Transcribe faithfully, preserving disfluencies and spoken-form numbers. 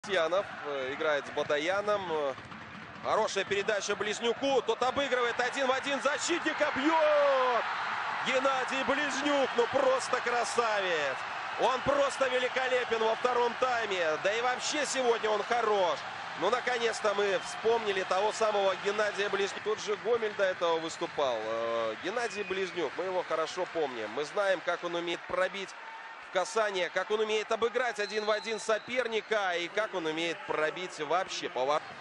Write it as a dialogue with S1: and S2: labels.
S1: Янов играет с Бадаяном. Хорошая передача Близнюку. Тот обыгрывает один в один защитника. Бьет! Геннадий Близнюк. Ну просто красавец. Он просто великолепен во втором тайме. Да и вообще сегодня он хорош. Ну, наконец-то мы вспомнили того самого Геннадия Близнюка. Тот же Гомель до этого выступал. Геннадий Близнюк, мы его хорошо помним. Мы знаем, как он умеет пробить в касание, как он умеет обыграть один в один соперника и как он умеет пробить вообще поворот.